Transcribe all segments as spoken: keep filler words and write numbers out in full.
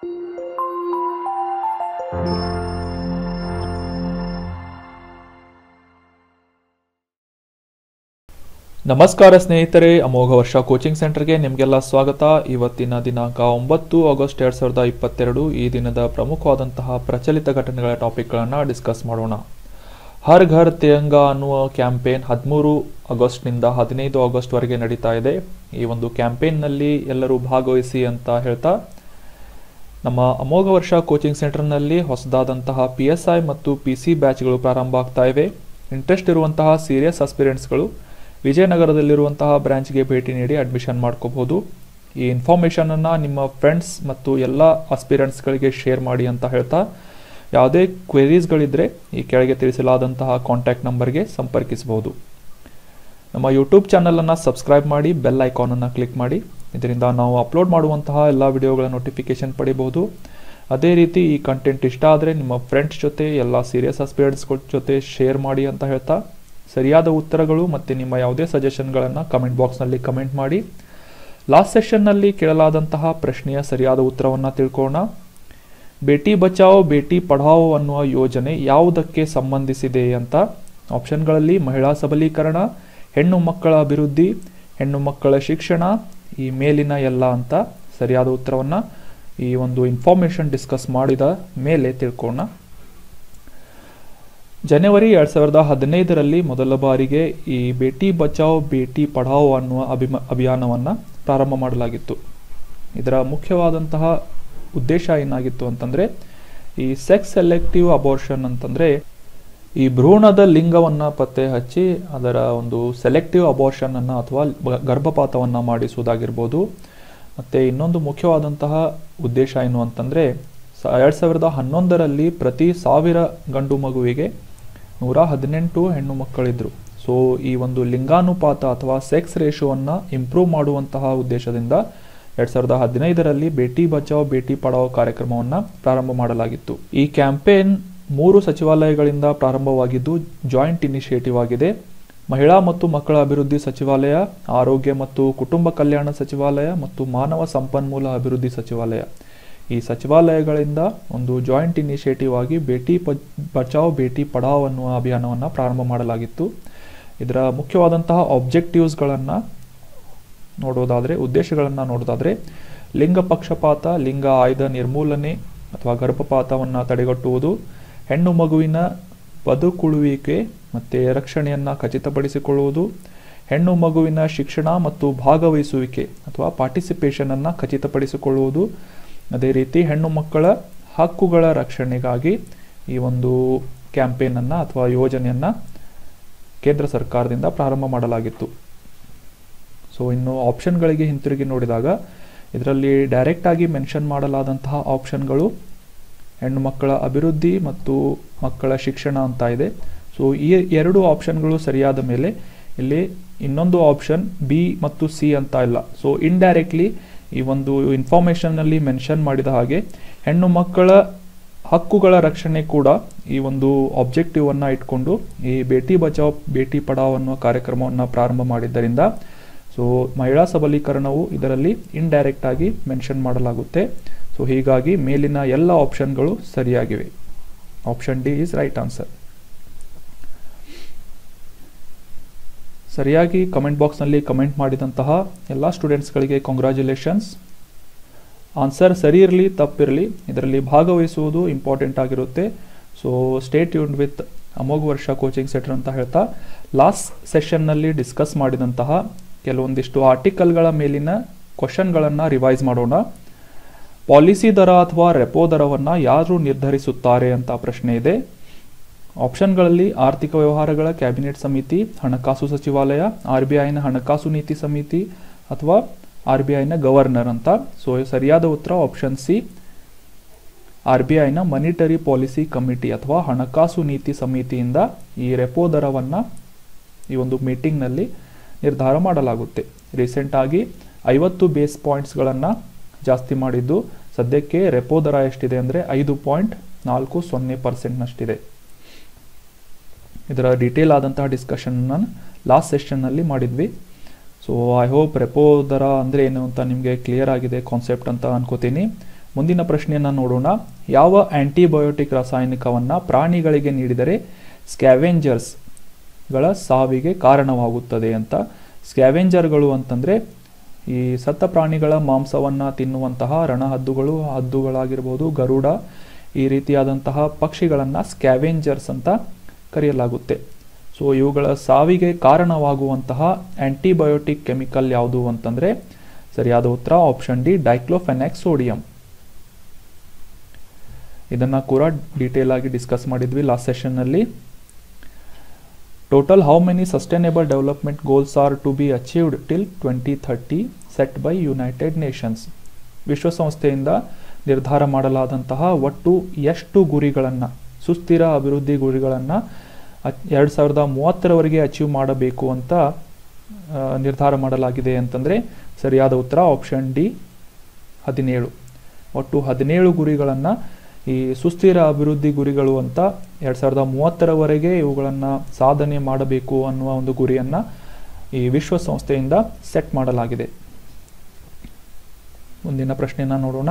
ನಮಸ್ಕಾರ ಸ್ನೇಹಿತರೆ, ಅಮೋಘ ವರ್ಷ ಕೋಚಿಂಗ್ ಸೆಂಟರ್ಗೆ ನಿಮಗೆಲ್ಲ ಸ್ವಾಗತ. ಇವತ್ತಿನ ದಿನಾಂಕ ಒಂಬತ್ತು ಆಗಸ್ಟ್ ಎರಡ್ ಸಾವಿರದ ಇಪ್ಪತ್ತೆರಡು. ಈ ದಿನದ ಪ್ರಮುಖವಾದಂತಹ ಪ್ರಚಲಿತ ಘಟನೆಗಳ ಟಾಪಿಕ್ಗಳನ್ನು ಡಿಸ್ಕಸ್ ಮಾಡೋಣ. ಹರ್ ಘರ್ ತಿರಂಗಾ ಅನ್ನುವ ಕ್ಯಾಂಪೇನ್ ಹದಿಮೂರು ಆಗಸ್ಟ್ನಿಂದ ಹದಿನೈದು ಆಗಸ್ಟ್ ವರೆಗೆ ನಡೀತಾ ಇದೆ. ಈ ಒಂದು ಕ್ಯಾಂಪೇನ್ನಲ್ಲಿ ಎಲ್ಲರೂ ಭಾಗವಹಿಸಿ ಅಂತ ಹೇಳ್ತಾ, ನಮ್ಮ ಅಮೋಘ ವರ್ಷ ಕೋಚಿಂಗ್ ಸೆಂಟರ್ನಲ್ಲಿ ಹೊಸದಾದಂತಹ ಪಿ ಎಸ್ ಐ ಮತ್ತು ಪಿ ಸಿ ಬ್ಯಾಚ್ಗಳು ಪ್ರಾರಂಭ ಆಗ್ತಾ ಇವೆ. ಇಂಟ್ರೆಸ್ಟ್ ಇರುವಂತಹ ಸೀರಿಯಸ್ ಆಸ್ಪಿರೆಂಟ್ಸ್ಗಳು ವಿಜಯನಗರದಲ್ಲಿರುವಂತಹ ಬ್ರಾಂಚ್ಗೆ ಭೇಟಿ ನೀಡಿ ಅಡ್ಮಿಷನ್ ಮಾಡ್ಕೋಬಹುದು. ಈ ಇನ್ಫಾರ್ಮೇಷನನ್ನು ನಿಮ್ಮ ಫ್ರೆಂಡ್ಸ್ ಮತ್ತು ಎಲ್ಲ ಆಸ್ಪಿರೆಂಟ್ಸ್ಗಳಿಗೆ ಶೇರ್ ಮಾಡಿ ಅಂತ ಹೇಳ್ತಾ, ಯಾವುದೇ ಕ್ವೆರೀಸ್ಗಳಿದ್ದರೆ ಈ ಕೆಳಗೆ ತಿಳಿಸಲಾದಂತಹ ಕಾಂಟ್ಯಾಕ್ಟ್ ನಂಬರ್ಗೆ ಸಂಪರ್ಕಿಸಬಹುದು. ನಮ್ಮ ಯೂಟ್ಯೂಬ್ ಚಾನಲನ್ನು ಸಬ್ಸ್ಕ್ರೈಬ್ ಮಾಡಿ, ಬೆಲ್ ಐಕಾನನ್ನು ಕ್ಲಿಕ್ ಮಾಡಿ. ಇದರಿಂದ ನಾವು ಅಪ್ಲೋಡ್ ಮಾಡುವಂತಹ ಎಲ್ಲ ವಿಡಿಯೋಗಳ ನೋಟಿಫಿಕೇಶನ್ ಪಡಿಬಹುದು. ಅದೇ ರೀತಿ ಈ ಕಂಟೆಂಟ್ ಇಷ್ಟ ಆದರೆ ನಿಮ್ಮ ಫ್ರೆಂಡ್ಸ್ ಜೊತೆ, ಎಲ್ಲ ಸೀರಿಯಸ್ ಆಸ್ಪಿರೆಂಟ್ಸ್ಗಳ ಜೊತೆ ಶೇರ್ ಮಾಡಿ ಅಂತ ಹೇಳ್ತಾ, ಸರಿಯಾದ ಉತ್ತರಗಳು ಮತ್ತು ನಿಮ್ಮ ಯಾವುದೇ ಸಜೆಷನ್ಗಳನ್ನು ಕಮೆಂಟ್ ಬಾಕ್ಸ್ನಲ್ಲಿ ಕಮೆಂಟ್ ಮಾಡಿ. ಲಾಸ್ಟ್ ಸೆಷನ್ನಲ್ಲಿ ಕೇಳಲಾದಂತಹ ಪ್ರಶ್ನೆಯ ಸರಿಯಾದ ಉತ್ತರವನ್ನು ತಿಳ್ಕೊಳ್ಳೋಣ. ಬೇಟಿ ಬಚಾವೋ ಬೇಟಿ ಪಢಾವೋ ಅನ್ನುವ ಯೋಜನೆ ಯಾವುದಕ್ಕೆ ಸಂಬಂಧಿಸಿದೆ ಅಂತ. ಆಪ್ಷನ್ಗಳಲ್ಲಿ ಮಹಿಳಾ ಸಬಲೀಕರಣ, ಹೆಣ್ಣು ಮಕ್ಕಳ ಅಭಿವೃದ್ಧಿ, ಹೆಣ್ಣು ಮಕ್ಕಳ ಶಿಕ್ಷಣ, ಈ ಮೇಲಿನ ಎಲ್ಲ ಅಂತ ಸರಿಯಾದ ಉತ್ತರವನ್ನು ಈ ಒಂದು ಇನ್ಫಾರ್ಮೇಷನ್ ಡಿಸ್ಕಸ್ ಮಾಡಿದ ಮೇಲೆ ತಿಳ್ಕೊಳ್ಳೋಣ. ಜನವರಿ ಎರಡು ಸಾವಿರದ ಹದಿನೈದರಲ್ಲಿ ಮೊದಲ ಬಾರಿಗೆ ಈ ಬೇಟಿ ಬಚಾವೋ ಬೇಟಿ ಪಢಾವೋ ಅನ್ನುವ ಅಭಿಮ ಅಭಿಯಾನವನ್ನು ಪ್ರಾರಂಭ ಮಾಡಲಾಗಿತ್ತು. ಇದರ ಮುಖ್ಯವಾದಂತಹ ಉದ್ದೇಶ ಏನಾಗಿತ್ತು ಅಂತಂದರೆ, ಈ ಸೆಕ್ಸ್ ಸೆಲೆಕ್ಟಿವ್ ಅಬೋರ್ಷನ್ ಅಂತಂದರೆ ಈ ಭ್ರೂಣದ ಲಿಂಗವನ್ನು ಪತ್ತೆ ಹಚ್ಚಿ ಅದರ ಒಂದು ಸೆಲೆಕ್ಟಿವ್ ಅಬೋರ್ಷನನ್ನು ಅಥವಾ ಗರ್ಭಪಾತವನ್ನು ಮಾಡಿಸುವುದಾಗಿರ್ಬೋದು. ಮತ್ತು ಇನ್ನೊಂದು ಮುಖ್ಯವಾದಂತಹ ಉದ್ದೇಶ ಏನು ಅಂತಂದರೆ, ಎರಡು ಸಾವಿರದ ಹನ್ನೊಂದರಲ್ಲಿ ಪ್ರತಿ ಸಾವಿರ ಗಂಡು ಮಗುವಿಗೆ ನೂರ ಹದಿನೆಂಟು ಹೆಣ್ಣು ಮಕ್ಕಳಿದ್ರು. ಸೊ ಈ ಒಂದು ಲಿಂಗಾನುಪಾತ ಅಥವಾ ಸೆಕ್ಸ್ ರೇಷೋವನ್ನು ಇಂಪ್ರೂವ್ ಮಾಡುವಂತಹ ಉದ್ದೇಶದಿಂದ ಎರಡು ಸಾವಿರದ ಹದಿನೈದರಲ್ಲಿ ಬೇಟಿ ಬಚಾವೋ ಬೇಟಿ ಪಢಾವೋ ಕಾರ್ಯಕ್ರಮವನ್ನು ಪ್ರಾರಂಭ ಮಾಡಲಾಗಿತ್ತು. ಈ ಕ್ಯಾಂಪೇನ್ ಮೂರು ಸಚಿವಾಲಯಗಳಿಂದ ಪ್ರಾರಂಭವಾಗಿದ್ದು ಜಾಯಿಂಟ್ ಇನಿಷಿಯೇಟಿವ್ ಆಗಿದೆ. ಮಹಿಳಾ ಮತ್ತು ಮಕ್ಕಳ ಅಭಿವೃದ್ಧಿ ಸಚಿವಾಲಯ, ಆರೋಗ್ಯ ಮತ್ತು ಕುಟುಂಬ ಕಲ್ಯಾಣ ಸಚಿವಾಲಯ ಮತ್ತು ಮಾನವ ಸಂಪನ್ಮೂಲ ಅಭಿವೃದ್ಧಿ ಸಚಿವಾಲಯ, ಈ ಸಚಿವಾಲಯಗಳಿಂದ ಒಂದು ಜಾಯಿಂಟ್ ಇನಿಷಿಯೇಟಿವ್ ಆಗಿ ಬೇಟಿ ಬಚಾವೋ ಬೇಟಿ ಪಢಾವೋ ಅನ್ನುವ ಅಭಿಯಾನವನ್ನು ಪ್ರಾರಂಭ ಮಾಡಲಾಗಿತ್ತು. ಇದರ ಮುಖ್ಯವಾದಂತಹ ಆಬ್ಜೆಕ್ಟಿವ್ಸ್ಗಳನ್ನು ನೋಡೋದಾದರೆ, ಉದ್ದೇಶಗಳನ್ನು ನೋಡೋದಾದರೆ, ಲಿಂಗ ಪಕ್ಷಪಾತ, ಲಿಂಗ ಆಯ್ದ ನಿರ್ಮೂಲನೆ ಅಥವಾ ಗರ್ಭಪಾತವನ್ನು ತಡೆಗಟ್ಟುವುದು, ಹೆಣ್ಣು ಮಗುವಿನ ಬದುಕುಳಿಯುವಿಕೆ ಮತ್ತು ರಕ್ಷಣೆಯನ್ನು ಖಚಿತಪಡಿಸಿಕೊಳ್ಳುವುದು, ಹೆಣ್ಣು ಮಗುವಿನ ಶಿಕ್ಷಣ ಮತ್ತು ಭಾಗವಹಿಸುವಿಕೆ ಅಥವಾ ಪಾರ್ಟಿಸಿಪೇಷನನ್ನು ಖಚಿತಪಡಿಸಿಕೊಳ್ಳುವುದು. ಅದೇ ರೀತಿ ಹೆಣ್ಣು ಮಕ್ಕಳ ಹಕ್ಕುಗಳ ರಕ್ಷಣೆಗಾಗಿ ಈ ಒಂದು ಕ್ಯಾಂಪೇನನ್ನು ಅಥವಾ ಯೋಜನೆಯನ್ನು ಕೇಂದ್ರ ಸರ್ಕಾರದಿಂದ ಪ್ರಾರಂಭ ಮಾಡಲಾಗಿತ್ತು. ಸೊ ಇನ್ನು ಆಪ್ಷನ್ಗಳಿಗೆ ಹಿಂತಿರುಗಿ ನೋಡಿದಾಗ, ಇದರಲ್ಲಿ ಡೈರೆಕ್ಟಾಗಿ ಮೆನ್ಷನ್ ಮಾಡಲಾದಂತಹ ಆಪ್ಷನ್ಗಳು ಹೆಣ್ಣು ಮಕ್ಕಳ ಅಭಿವೃದ್ಧಿ ಮತ್ತು ಮಕ್ಕಳ ಶಿಕ್ಷಣ ಅಂತ ಇದೆ. ಸೊ ಈ ಎರಡು ಆಪ್ಷನ್ಗಳು ಸರಿಯಾದ ಮೇಲೆ ಇಲ್ಲಿ ಇನ್ನೊಂದು ಆಪ್ಷನ್ ಬಿ ಮತ್ತು ಸಿ ಅಂತ ಇಲ್ಲ. ಸೊ ಇಂಡೈರೆಕ್ಟ್ಲಿ ಈ ಒಂದು ಇನ್ಫಾರ್ಮೇಷನ್ನಲ್ಲಿ ಮೆನ್ಷನ್ ಮಾಡಿದ ಹಾಗೆ ಹೆಣ್ಣು ಮಕ್ಕಳ ಹಕ್ಕುಗಳ ರಕ್ಷಣೆ ಕೂಡ ಈ ಒಂದು ಆಬ್ಜೆಕ್ಟಿವನ್ನು ಇಟ್ಕೊಂಡು ಈ ಬೇಟಿ ಬಚಾವೋ ಬೇಟಿ ಪಢಾವೋ ಅನ್ನುವ ಕಾರ್ಯಕ್ರಮವನ್ನು ಪ್ರಾರಂಭ ಮಾಡಿದ್ದರಿಂದ ಸೊ ಮಹಿಳಾ ಸಬಲೀಕರಣವು ಇದರಲ್ಲಿ ಇಂಡೈರೆಕ್ಟ್ ಆಗಿ ಮೆನ್ಷನ್ ಮಾಡಲಾಗುತ್ತೆ. ಸೊ ಹೀಗಾಗಿ ಮೇಲಿನ ಎಲ್ಲ ಆಪ್ಷನ್ಗಳು ಸರಿಯಾಗಿವೆ. Option D is right answer. ಸರಿಯಾಗಿ ಕಮೆಂಟ್ ಬಾಕ್ಸ್ನಲ್ಲಿ ಕಮೆಂಟ್ ಮಾಡಿದಂತಹ ಎಲ್ಲ ಸ್ಟೂಡೆಂಟ್ಸ್ಗಳಿಗೆ ಕಾಂಗ್ರ್ಯಾಚುಲೇಷನ್ಸ್. ಆನ್ಸರ್ ಸರಿ ಇರಲಿ ತಪ್ಪಿರಲಿ, ಇದರಲ್ಲಿ ಭಾಗವಹಿಸುವುದು ಇಂಪಾರ್ಟೆಂಟ್ ಆಗಿರುತ್ತೆ. So stay tuned with Amogha Varsha coaching centre ಅಂತ ಹೇಳ್ತಾ, ಲಾಸ್ಟ್ ಸೆಷನ್ನಲ್ಲಿ ಡಿಸ್ಕಸ್ ಮಾಡಿದಂತಹ ಕೆಲವೊಂದಿಷ್ಟು ಆರ್ಟಿಕಲ್ಗಳ ಮೇಲಿನ ಕ್ವಶನ್ಗಳನ್ನು ರಿವೈಸ್ ಮಾಡೋಣ. ಪಾಲಿಸಿ ದರ ಅಥವಾ ರೆಪೋ ದರವನ್ನು ಯಾರು ನಿರ್ಧರಿಸುತ್ತಾರೆ ಅಂತ ಪ್ರಶ್ನೆ ಇದೆ. ಆಪ್ಷನ್ಗಳಲ್ಲಿ ಆರ್ಥಿಕ ವ್ಯವಹಾರಗಳ ಕ್ಯಾಬಿನೆಟ್ ಸಮಿತಿ, ಹಣಕಾಸು ಸಚಿವಾಲಯ, ಆರ್ ಬಿ ಐನ ಹಣಕಾಸು ನೀತಿ ಸಮಿತಿ ಅಥವಾ ಆರ್ ಬಿ ಐನ ಗವರ್ನರ್ ಅಂತ. ಸೊ ಸರಿಯಾದ ಉತ್ತರ ಆಪ್ಷನ್ ಸಿ, ಆರ್ ಬಿ ಐನ ಮಾನಿಟರಿ ಪಾಲಿಸಿ ಕಮಿಟಿ ಅಥವಾ ಹಣಕಾಸು ನೀತಿ ಸಮಿತಿಯಿಂದ ಈ ರೆಪೋ ದರವನ್ನು ಈ ಒಂದು ಮೀಟಿಂಗ್ನಲ್ಲಿ ನಿರ್ಧಾರ ಮಾಡಲಾಗುತ್ತೆ. ರೀಸೆಂಟಾಗಿ ಐವತ್ತು ಬೇಸ್ ಪಾಯಿಂಟ್ಸ್ಗಳನ್ನು ಜಾಸ್ತಿ ಮಾಡಿದ್ದು, ಸದ್ಯಕ್ಕೆ ರೆಪೋ ದರ ಎಷ್ಟಿದೆ ಅಂದರೆ ಐದು ಪಾಯಿಂಟ್ ನಾಲ್ಕು ಸೊನ್ನೆ ಪರ್ಸೆಂಟ್ನಷ್ಟಿದೆ. ಇದರ ಡೀಟೇಲ್ ಆದಂತಹ ಡಿಸ್ಕಷನ್ನ ಲಾಸ್ಟ್ ಸೆಷನ್ನಲ್ಲಿ ಮಾಡಿದ್ವಿ. ಸೊ ಐ ಹೋಪ್ ರೆಪೋ ದರ ಅಂದರೆ ಏನು ಅಂತ ನಿಮಗೆ ಕ್ಲಿಯರ್ ಆಗಿದೆ ಕಾನ್ಸೆಪ್ಟ್ ಅಂತ ಅನ್ಕೋತೀನಿ. ಮುಂದಿನ ಪ್ರಶ್ನೆಯನ್ನು ನೋಡೋಣ. ಯಾವ ಆಂಟಿಬಯೋಟಿಕ್ ರಾಸಾಯನಿಕವನ್ನು ಪ್ರಾಣಿಗಳಿಗೆ ನೀಡಿದರೆ ಸ್ಕ್ಯಾವೆಂಜರ್ಸ್ಗಳ ಸಾವಿಗೆ ಕಾರಣವಾಗುತ್ತದೆ ಅಂತ. ಸ್ಕ್ಯಾವೆಂಜರ್ಗಳು ಅಂತಂದರೆ ಈ ಸತ್ತ ಪ್ರಾಣಿಗಳ ಮಾಂಸವನ್ನು ತಿನ್ನುವಂತಹ ರಣಹದ್ದುಗಳು, ಹದ್ದುಗಳಾಗಿರ್ಬೋದು, ಗರುಡ, ಈ ರೀತಿಯಾದಂತಹ ಪಕ್ಷಿಗಳನ್ನು ಸ್ಕ್ಯಾವೆಂಜರ್ಸ್ ಅಂತ ಕರೆಯಲಾಗುತ್ತೆ. ಸೊ ಇವುಗಳ ಸಾವಿಗೆ ಕಾರಣವಾಗುವಂತಹ ಆಂಟಿಬಯೋಟಿಕ್ ಕೆಮಿಕಲ್ ಯಾವುದು ಅಂತಂದರೆ ಸರಿಯಾದ ಉತ್ತರ ಆಪ್ಷನ್ ಡಿ, ಡೈಕ್ಲೋಫೆನಾಕ್ ಸೋಡಿಯಂ. ಇದನ್ನು ಕೂಡ ಡೀಟೇಲ್ ಆಗಿ ಡಿಸ್ಕಸ್ ಮಾಡಿದ್ವಿ ಲಾಸ್ಟ್ ಸೆಷನ್ನಲ್ಲಿ. Total how many sustainable development goals are to be achieved till twenty thirty set by United Nations. ವಿಶ್ವಸಂಸ್ಥೆಯಿಂದ ನಿರ್ಧಾರ ಮಾಡಲಾದಂತಹ ಒಟ್ಟು ಎಷ್ಟು ಗುರಿಗಳನ್ನು, ಸುಸ್ಥಿರ ಅಭಿವೃದ್ಧಿ ಗುರಿಗಳನ್ನು ಎರಡು ಸಾವಿರದ ಮೂವತ್ತರವರೆಗೆ ಅಚೀವ್ ಮಾಡಬೇಕು ಅಂತ ನಿರ್ಧಾರ ಮಾಡಲಾಗಿದೆ ಅಂತಂದರೆ ಸರಿಯಾದ ಉತ್ತರ ಆಪ್ಷನ್ ಡಿ, ಹದಿನೇಳು. ಒಟ್ಟು ಹದಿನೇಳು ಗುರಿಗಳನ್ನು ಈ ಸುಸ್ಥಿರ ಅಭಿವೃದ್ಧಿ ಗುರಿಗಳು ಅಂತ ಎರಡು ಸಾವಿರದ ಮೂವತ್ತರವರೆಗೆ ಇವುಗಳನ್ನು ಸಾಧನೆ ಮಾಡಬೇಕು ಅನ್ನುವ ಒಂದು ಗುರಿಯನ್ನು ಈ ವಿಶ್ವಸಂಸ್ಥೆಯಿಂದ ಸೆಟ್ ಮಾಡಲಾಗಿದೆ. ಮುಂದಿನ ಪ್ರಶ್ನೆಯನ್ನು ನೋಡೋಣ.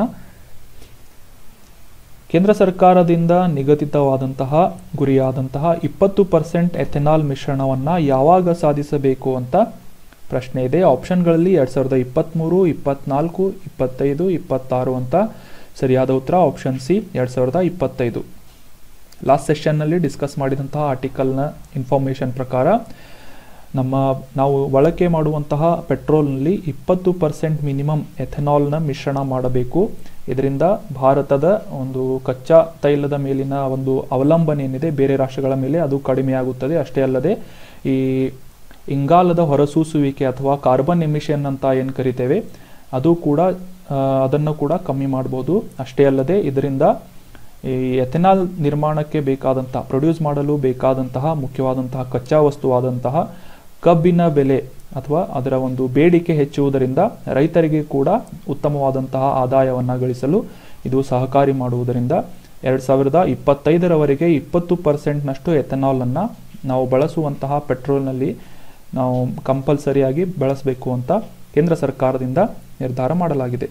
ಕೇಂದ್ರ ಸರ್ಕಾರದಿಂದ ನಿಗದಿತವಾದಂತಹ ಗುರಿಯಾದಂತಹ ಇಪ್ಪತ್ತು ಪರ್ಸೆಂಟ್ ಎಥೆನಾಲ್ ಮಿಶ್ರಣವನ್ನು ಯಾವಾಗ ಸಾಧಿಸಬೇಕು ಅಂತ ಪ್ರಶ್ನೆ ಇದೆ. ಆಪ್ಷನ್ಗಳಲ್ಲಿ ಎರಡು ಸಾವಿರದ ಇಪ್ಪತ್ತ್ಮೂರು, ಇಪ್ಪತ್ನಾಲ್ಕು, ಇಪ್ಪತ್ತೈದು, ಇಪ್ಪತ್ತಾರು ಅಂತ. ಸರಿಯಾದ ಉತ್ತರ ಆಪ್ಷನ್ ಸಿ, ಎರಡು ಸಾವಿರದ ಇಪ್ಪತ್ತೈದು. ಲಾಸ್ಟ್ ಸೆಷನ್ನಲ್ಲಿ ಡಿಸ್ಕಸ್ ಮಾಡಿದಂತಹ ಆರ್ಟಿಕಲ್ನ ಇನ್ಫಾರ್ಮೇಷನ್ ಪ್ರಕಾರ ನಮ್ಮ ನಾವು ಬಳಕೆ ಮಾಡುವಂತಹ ಪೆಟ್ರೋಲ್ನಲ್ಲಿ ಇಪ್ಪತ್ತು ಪರ್ಸೆಂಟ್ ಮಿನಿಮಮ್ ಎಥೆನಾಲ್ನ ಮಿಶ್ರಣ ಮಾಡಬೇಕು. ಇದರಿಂದ ಭಾರತದ ಒಂದು ಕಚ್ಚಾ ತೈಲದ ಮೇಲಿನ ಒಂದು ಅವಲಂಬನೆ ಏನಿದೆ ಬೇರೆ ರಾಷ್ಟ್ರಗಳ ಮೇಲೆ ಅದು ಕಡಿಮೆಯಾಗುತ್ತದೆ. ಅಷ್ಟೇ ಅಲ್ಲದೆ ಈ ಇಂಗಾಲದ ಹೊರಸೂಸುವಿಕೆ ಅಥವಾ ಕಾರ್ಬನ್ ಎಮಿಷನ್ ಅಂತ ಏನು ಕರಿತೇವೆ ಅದು ಕೂಡ ಅದನ್ನು ಕೂಡ ಕಮ್ಮಿ ಮಾಡ್ಬೋದು. ಅಷ್ಟೇ ಅಲ್ಲದೆ ಇದರಿಂದ ಈ ಎಥೆನಾಲ್ ನಿರ್ಮಾಣಕ್ಕೆ ಬೇಕಾದಂತಹ, ಪ್ರೊಡ್ಯೂಸ್ ಮಾಡಲು ಬೇಕಾದಂತಹ ಮುಖ್ಯವಾದಂತಹ ಕಚ್ಚಾ ವಸ್ತುವಾದಂತಹ ಕಬ್ಬಿನ ಬೆಲೆ ಅಥವಾ ಅದರ ಒಂದು ಬೇಡಿಕೆ ಹೆಚ್ಚುವುದರಿಂದ ರೈತರಿಗೆ ಕೂಡ ಉತ್ತಮವಾದಂತಹ ಆದಾಯವನ್ನು ಗಳಿಸಲು ಇದು ಸಹಕಾರಿ ಮಾಡುವುದರಿಂದ ಎರಡು ಸಾವಿರದ ಇಪ್ಪತ್ತೈದರವರೆಗೆ ಇಪ್ಪತ್ತು ಪರ್ಸೆಂಟ್ನಷ್ಟು ಎಥೆನಾಲನ್ನು ನಾವು ಬಳಸುವಂತಹ ಪೆಟ್ರೋಲ್ನಲ್ಲಿ ನಾವು ಕಂಪಲ್ಸರಿಯಾಗಿ ಬಳಸಬೇಕು ಅಂತ ಕೇಂದ್ರ ಸರ್ಕಾರದಿಂದ ನಿರ್ಧಾರ ಮಾಡಲಾಗಿದೆ.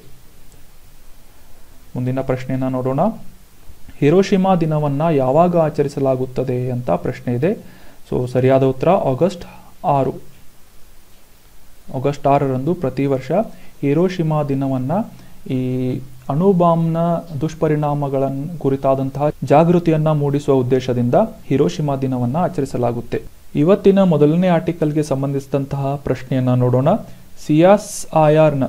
ಮುಂದಿನ ಪ್ರಶ್ನೆಯನ್ನು ನೋಡೋಣ. ಹಿರೋಶಿಮಾ ದಿನವನ್ನು ಯಾವಾಗ ಆಚರಿಸಲಾಗುತ್ತದೆ ಅಂತ ಪ್ರಶ್ನೆ ಇದೆ. ಸೊ ಸರಿಯಾದ ಉತ್ತರ ಆಗಸ್ಟ್ ಆರು. ಆಗಸ್ಟ್ ಆರರಂದು ಪ್ರತಿ ವರ್ಷ ಹಿರೋಶಿಮಾ ದಿನವನ್ನು ಈ ಅಣುಬಾಂಬ್ನ ದುಷ್ಪರಿಣಾಮಗಳನ್ನು ಕುರಿತಾದಂತಹ ಜಾಗೃತಿಯನ್ನು ಮೂಡಿಸುವ ಉದ್ದೇಶದಿಂದ ಹಿರೋಶಿಮಾ ದಿನವನ್ನು ಆಚರಿಸಲಾಗುತ್ತೆ. ಇವತ್ತಿನ ಮೊದಲನೇ ಆರ್ಟಿಕಲ್ಗೆ ಸಂಬಂಧಿಸಿದಂತಹ ಪ್ರಶ್ನೆಯನ್ನು ನೋಡೋಣ. ಸಿ ಎಸ್ ಐ ಆರ್ನ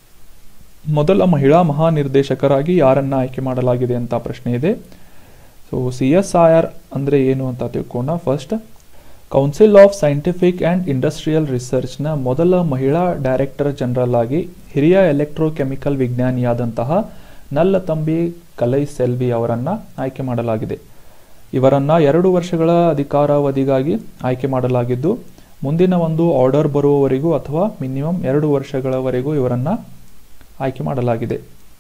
ಮೊದಲ ಮಹಿಳಾ ಮಹಾನಿರ್ದೇಶಕರಾಗಿ ಯಾರನ್ನ ಆಯ್ಕೆ ಮಾಡಲಾಗಿದೆ ಅಂತ ಪ್ರಶ್ನೆ ಇದೆ. So C S I R ಅಂದರೆ ಏನು ಅಂತ ತಿಳ್ಕೋಣ. First, council of scientific and industrial ರಿಸರ್ಚ್ನ ಮೊದಲ ಮಹಿಳಾ ಡೈರೆಕ್ಟರ್ ಜನರಲ್ ಆಗಿ ಹಿರಿಯ ಎಲೆಕ್ಟ್ರೋಕೆಮಿಕಲ್ ವಿಜ್ಞಾನಿಯಾದಂತಹ ನಲ್ಲತಂಬಿ ಕಲೈಸೆಲ್ವಿ ಅವರನ್ನು ಆಯ್ಕೆ ಮಾಡಲಾಗಿದೆ. ಇವರನ್ನು ಎರಡು ವರ್ಷಗಳ ಅಧಿಕಾರಾವಧಿಗಾಗಿ ಆಯ್ಕೆ ಮಾಡಲಾಗಿದ್ದು ಮುಂದಿನ ಒಂದು ಆರ್ಡರ್ ಬರುವವರೆಗೂ ಅಥವಾ ಮಿನಿಮಮ್ ಎರಡು ವರ್ಷಗಳವರೆಗೂ ಇವರನ್ನು ಆಯ್ಕೆ ಮಾಡಲಾಗಿದೆ.